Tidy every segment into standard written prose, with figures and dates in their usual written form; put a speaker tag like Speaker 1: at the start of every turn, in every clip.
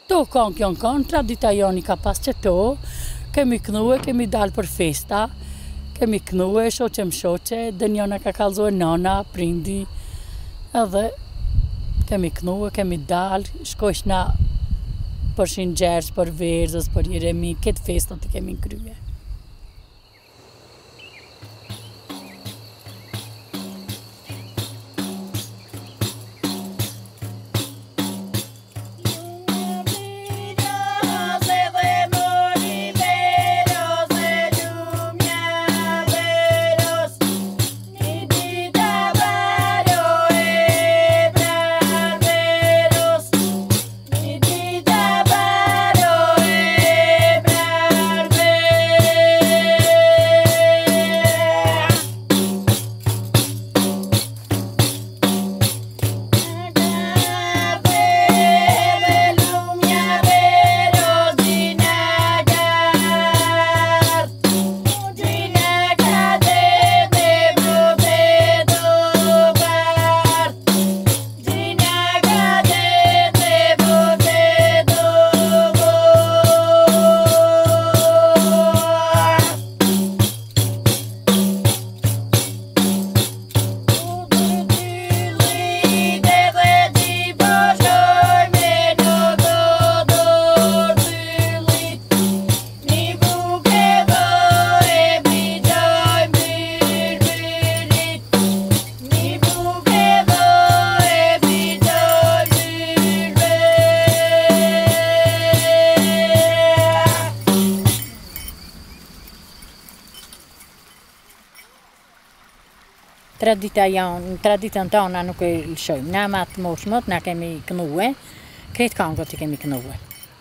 Speaker 1: To kanë tradita joni ka pas që to, kemi knue, kemi dalë për festa, kemi knue, shoqe më shoqe, dhe njona ka kalzue nana, prindi, edhe kemi knue, kemi dalë, shkojshna për Shingjersh, për Verzës, për Jeremi, këtë festat të kemi kryje.
Speaker 2: Traditën tona nuk e lëshojmë. Na matë moshmët, na kemi knue, kretë kangët i kemi knue.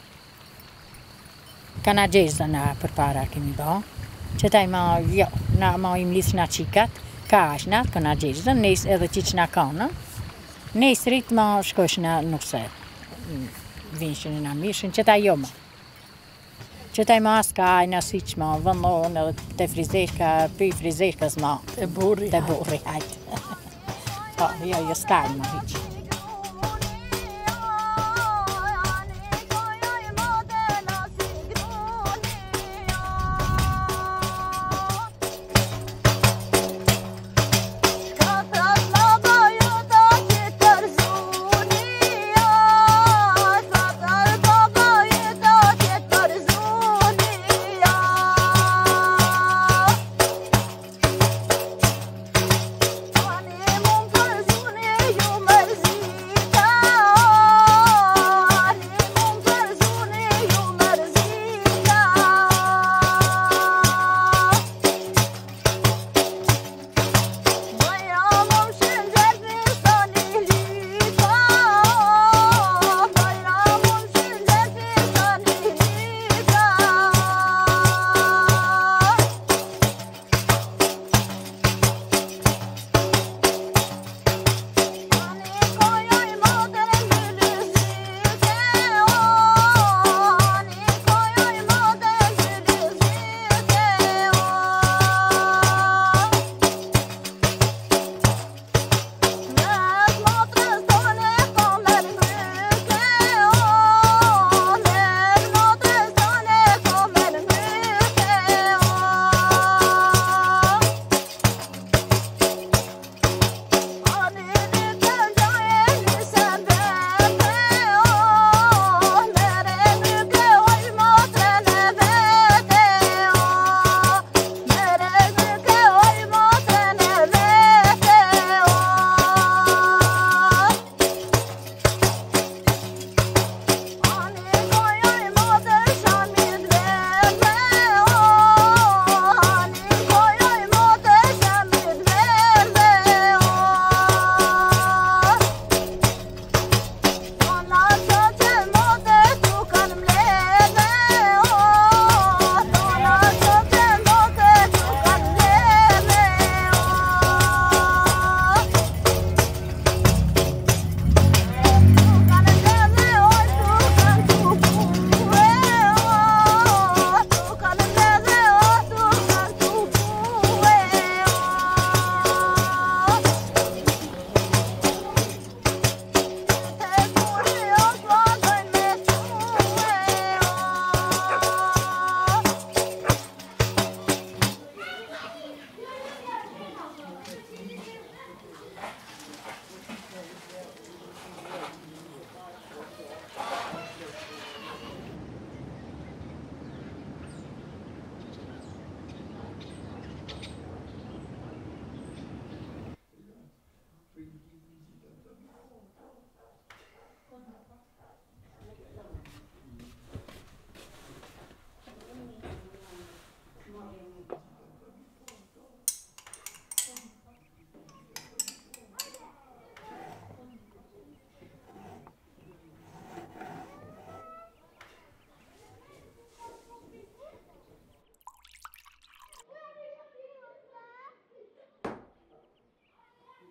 Speaker 2: Kana gjezë na për para kemi ba. Që taj ma, jo, na ma im lisë na qikat, ka ashna, këna gjezë, nes edhe qiq na kanë. Nes rritë ma shkoshna nuk se vinshën na mishën, që taj jo ma. Që taj ma s'ka ajna si që ma vëndon edhe të frizeshka, për frizeshkas ma.
Speaker 1: Të burri.
Speaker 2: Të burri, hajtë. Jo, s'ka ajna hiqë.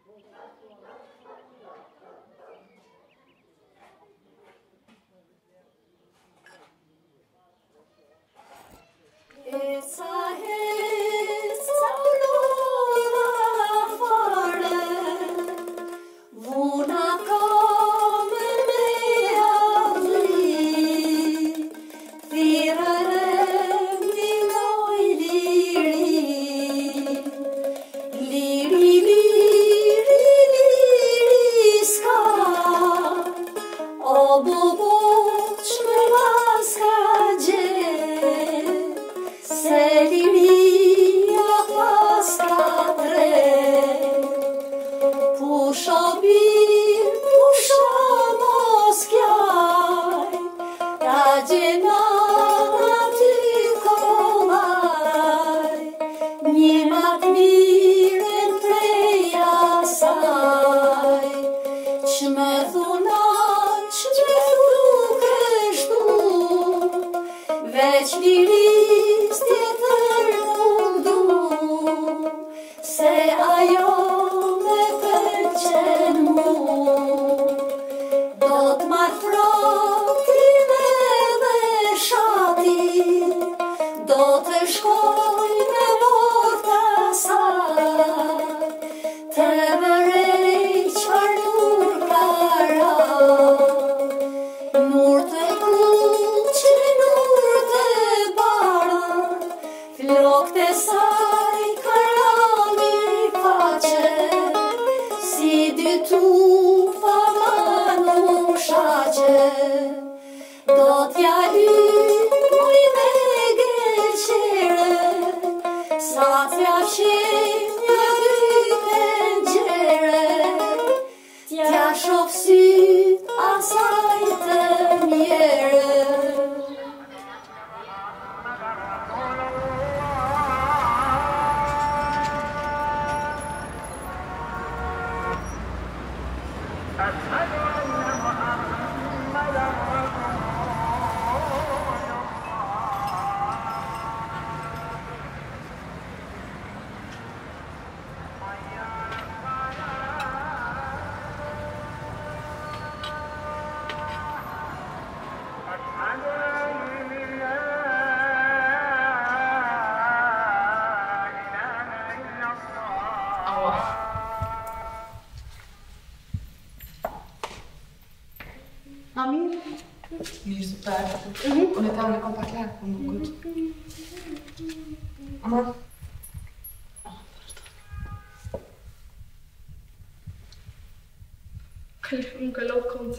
Speaker 3: Amir? Mir super. Och det tar kom på klär på något. Mamma. Nunca lo conto.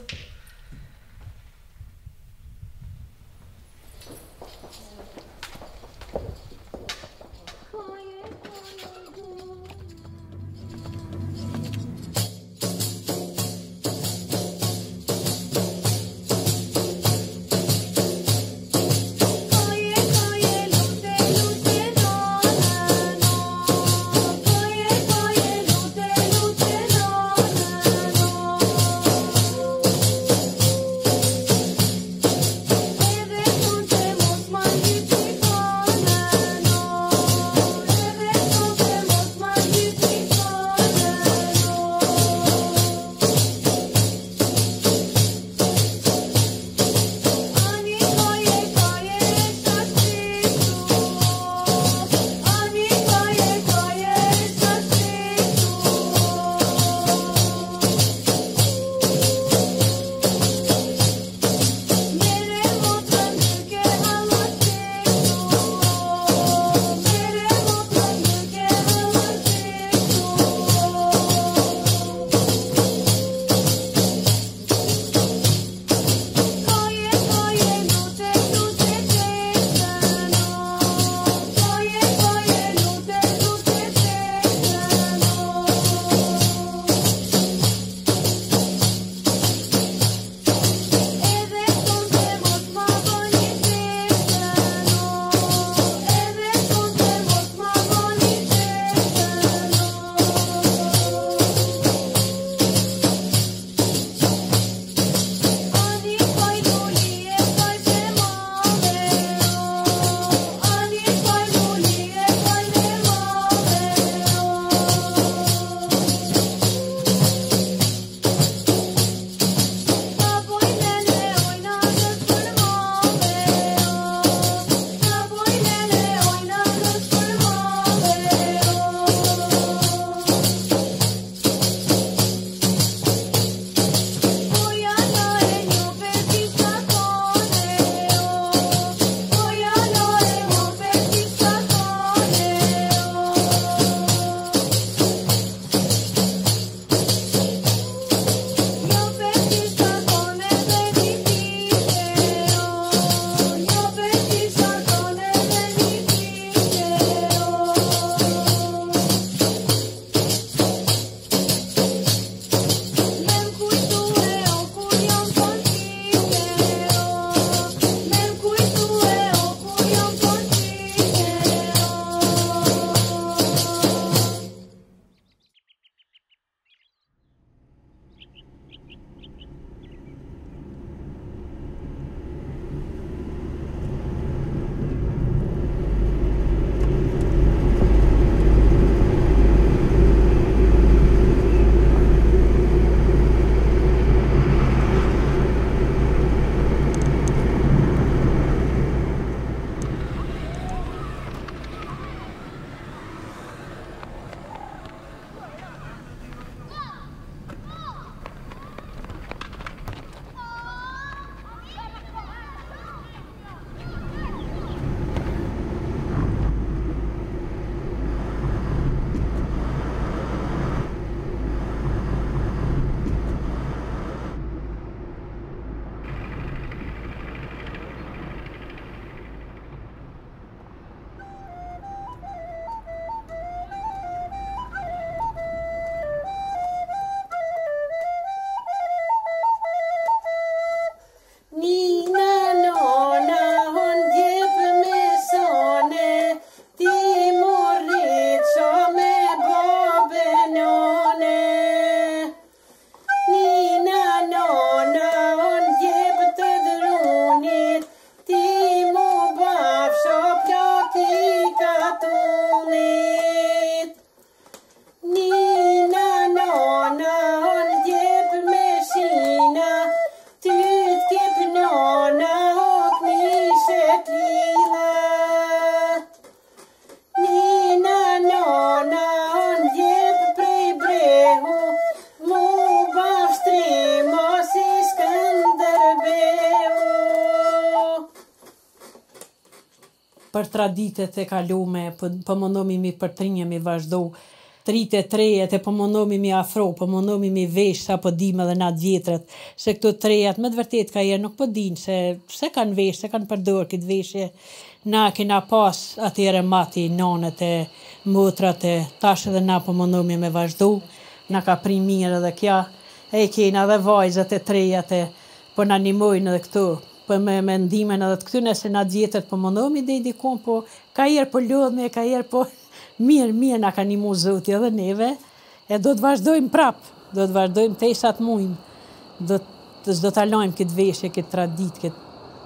Speaker 4: për traditet e kalume, për mundomi mi përtrinje mi vazhdo, tritë e trejet e për mundomi mi afro, për mundomi mi vesh sa për dim edhe natë vjetret, se këto trejet me të vërtet kajerë nuk për din se kanë vesh, se kanë përdor këtë veshje, na kena pas atyre mati, nanet e motrat e tash edhe na për mundomi me vazhdo, na ka prim mirë edhe kja, e kena edhe vajzat e trejat e për na nimojnë edhe këtu, për me ndimen edhe të këtyne se na djetët për mundomi dhe i dikon, po ka jerë për lodhme, ka jerë për mirë na ka nimu zoti edhe neve, e do të vazhdojmë prap, do të vazhdojmë te sa të mujmë, do të alojmë këtë veshje, këtë tradit, këtë.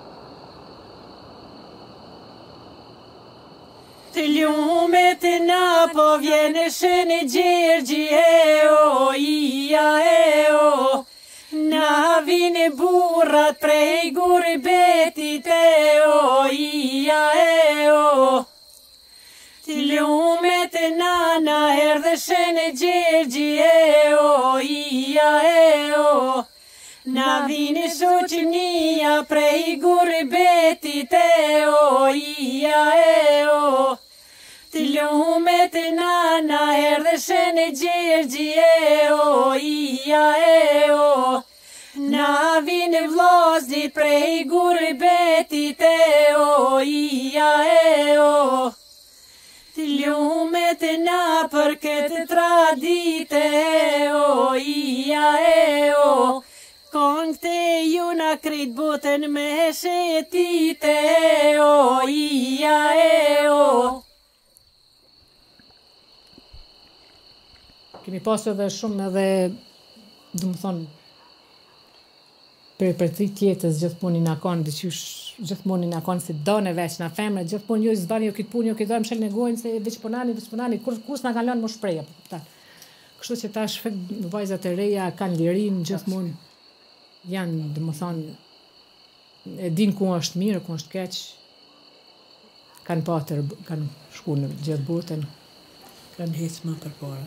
Speaker 4: Të ljumet e na po vjene shënë gjergji o, na vine burrat prej guri betit o. Të ljumet e na erdhe shënë gjergji o, na vine shoqënia prej guri betit o. Të ljumet e na erdhe shënë gjergji o, na vine vllazit prej guri betit o. Të ljumet e na për këtë tradite o, këngët e ju na krejt botën me shetite o. Kemi pasur edhe shumë edhe, du më thonë, për 3 tjetës gjithmonë na kanë, dyqysh gjithmonë na kanë se done veç na femre, gjithmonë jo zbani jo këtë punë, jo këtë dojmë shelë negojnë se veç punani, kus na kanë lënë më shpreja. Kështu që tash vajzat e reja kanë lirin gjithmonë, janë, du më thonë, e din ku është mirë, ku është keq, kanë patër, kanë shku në gjithë botën, kanë hecë më përpara.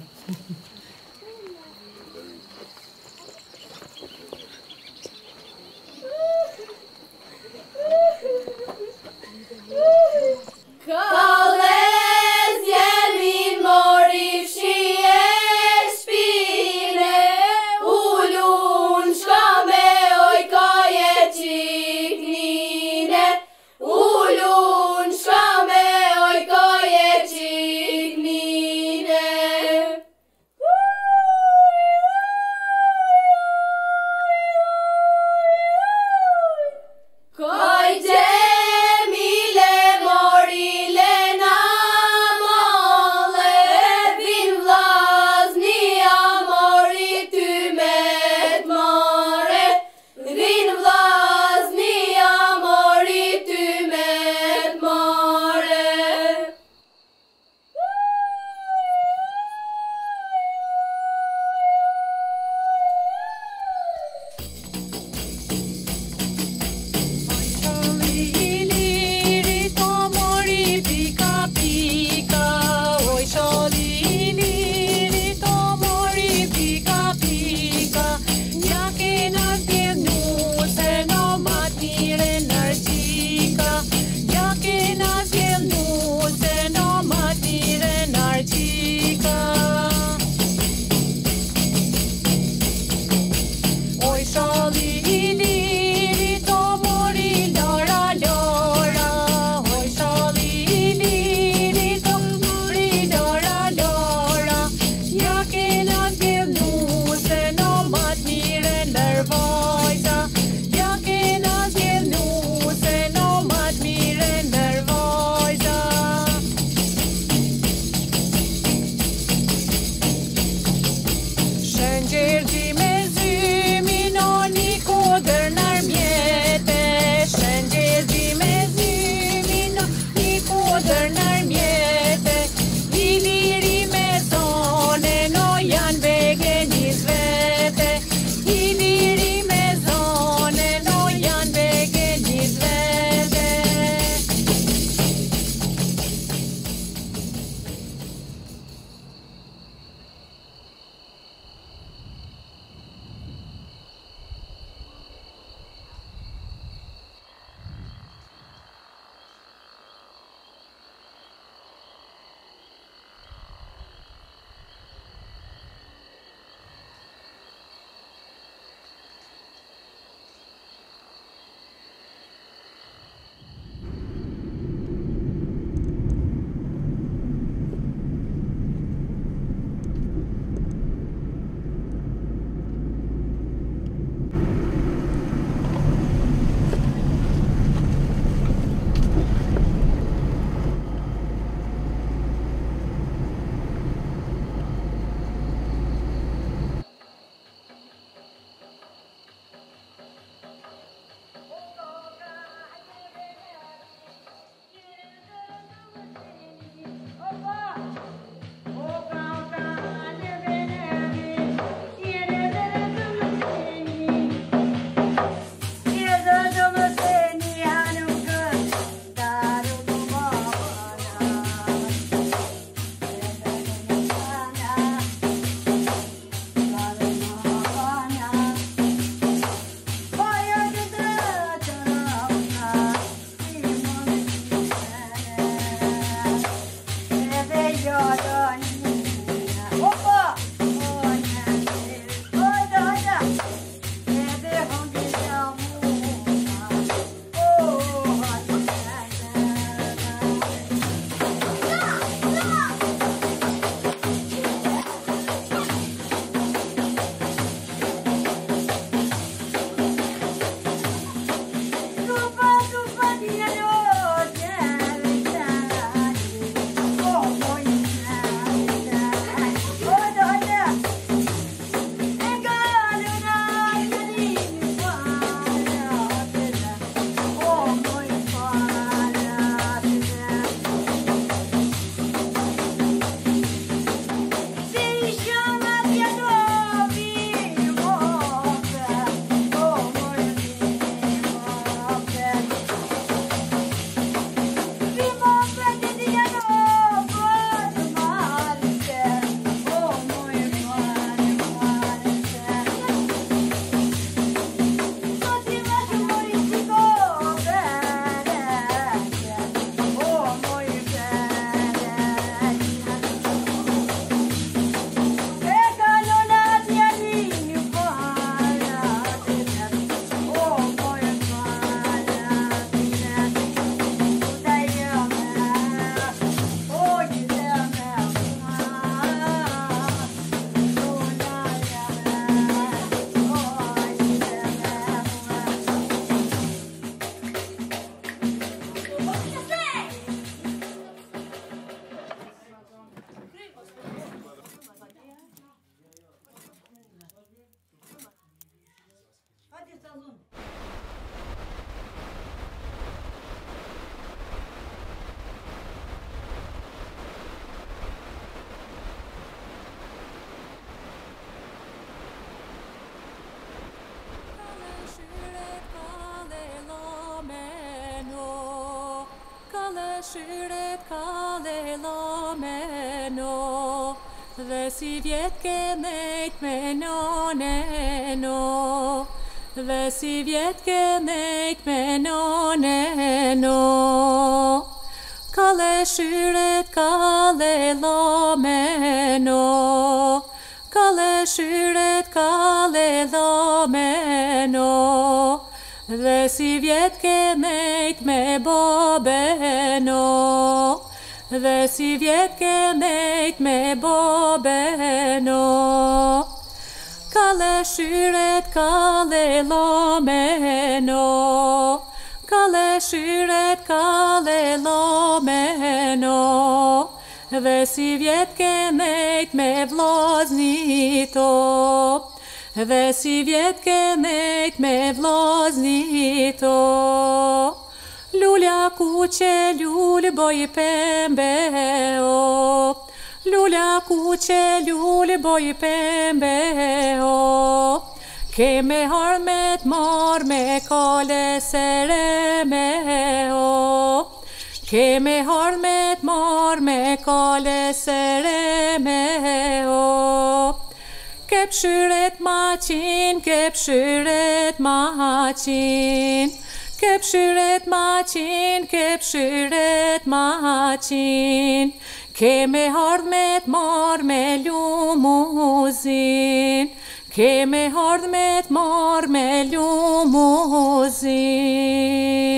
Speaker 5: shyret ka lela me no, dhe si vjet ke nejt me none no, dhe si vjet ke nejt me none no. Kale shyret ka lela me no, kale shyret ka lela me no, dhe si vjet ke nejt me bobe no, dhe si vjet ke nejt me bobe no. Kale shyret ka lela me no, kale shyret ka lela me no, dhe si vjet ke nejt me vllazni to, dhe si vjet ke nejt me vllazni to. Lulja kuqe lul boj pembe o, lulja kuqe lul boj pembe o, ke me harmet mar me kale sere me o, ke me harmet mar me kale sere me o. Ke pshyret maqin, ke pshyret maqin, ke pshyret maqin, ke pshyret maqin, ke me harmet mar me lumuzin, ke me harmet mar me lumuzin.